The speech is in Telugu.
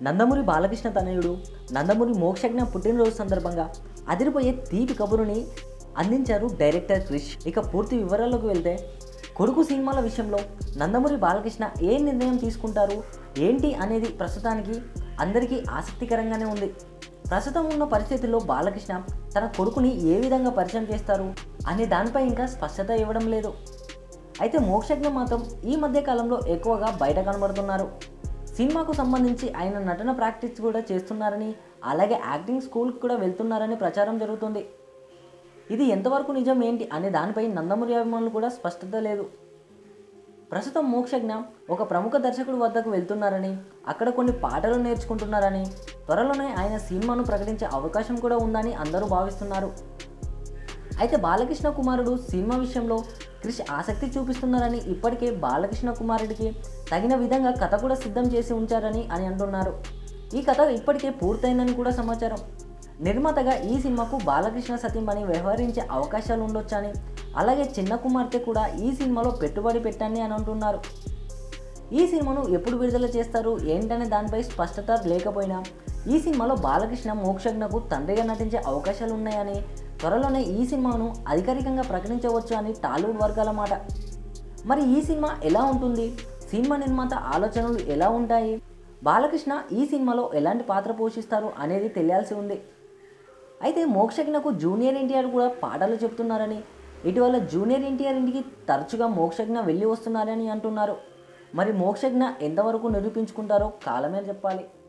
నందమూరి బాలకృష్ణ తనయుడు నందమూరి మోక్షజ్ఞ పుట్టినరోజు సందర్భంగా అదిరిపోయే తీపి కబురుని అందించారు డైరెక్టర్ క్రిష్. ఇక పూర్తి వివరాల్లోకి వెళ్తే, కొడుకు సినిమాల విషయంలో నందమూరి బాలకృష్ణ ఏ నిర్ణయం తీసుకుంటారు ఏంటి అనేది ప్రస్తుతానికి అందరికీ ఆసక్తికరంగానే ఉంది. ప్రస్తుతం ఉన్న పరిస్థితుల్లో బాలకృష్ణ తన కొడుకుని ఏ విధంగా పరిచయం చేస్తారు అనే దానిపై ఇంకా స్పష్టత ఇవ్వడం లేదు. అయితే మోక్షజ్ఞ మాత్రం ఈ మధ్య కాలంలో ఎక్కువగా బయట కనబడుతున్నారు. సినిమాకు సంబంధించి ఆయన నటన ప్రాక్టీస్ కూడా చేస్తున్నారని, అలాగే యాక్టింగ్ స్కూల్కి కూడా వెళ్తున్నారని ప్రచారం జరుగుతుంది. ఇది ఎంతవరకు నిజం ఏంటి అనే దానిపై నందమూరి అభిమానులు కూడా స్పష్టత లేదు. ప్రస్తుతం మోక్షజ్ఞ ఒక ప్రముఖ దర్శకుడి వద్దకు వెళ్తున్నారని, అక్కడ కొన్ని పాటలు నేర్చుకుంటున్నారని, త్వరలోనే ఆయన సినిమాను ప్రకటించే అవకాశం కూడా ఉందని అందరూ భావిస్తున్నారు. అయితే బాలకృష్ణ కుమారుడు సినిమా విషయంలో క్రిష్ ఆసక్తి చూపిస్తున్నారని, ఇప్పటికే బాలకృష్ణ కుమారుడికి తగిన విధంగా కథ కూడా సిద్ధం చేసి ఉంచారని అంటున్నారు. ఈ కథ ఇప్పటికే పూర్తయిందని కూడా సమాచారం. నిర్మాతగా ఈ సినిమాకు బాలకృష్ణ సతీమణి వ్యవహరించే అవకాశాలు ఉండొచ్చని, అలాగే చిన్న కుమార్తె కూడా ఈ సినిమాలో పెట్టుబడి పెట్టండి అని అంటున్నారు. ఈ సినిమాను ఎప్పుడు విడుదల చేస్తారు ఏంటనే దానిపై స్పష్టత లేకపోయినా, ఈ సినిమాలో బాలకృష్ణ మోక్షజ్ఞకు తండ్రిగా నటించే అవకాశాలు ఉన్నాయని, త్వరలోనే ఈ సినిమాను అధికారికంగా ప్రకటించవచ్చు అని టాలీవుడ్ వర్గాల మాట. మరి ఈ సినిమా ఎలా ఉంటుంది, సినిమా నిర్మాత ఆలోచనలు ఎలా ఉంటాయి, బాలకృష్ణ ఈ సినిమాలో ఎలాంటి పాత్ర పోషిస్తారు అనేది తెలియాల్సి ఉంది. అయితే మోక్షజ్ఞకు జూనియర్ ఎన్టీఆర్ కూడా పాటలు చెప్తున్నారని, ఇటీవల జూనియర్ ఎన్టీఆర్ ఇంటికి తరచుగా మోక్షజ్ఞ వెళ్ళి వస్తున్నారని అంటున్నారు. మరి మోక్షజ్ఞ ఎంతవరకు నిరూపించుకుంటారో కాలమే చెప్పాలి.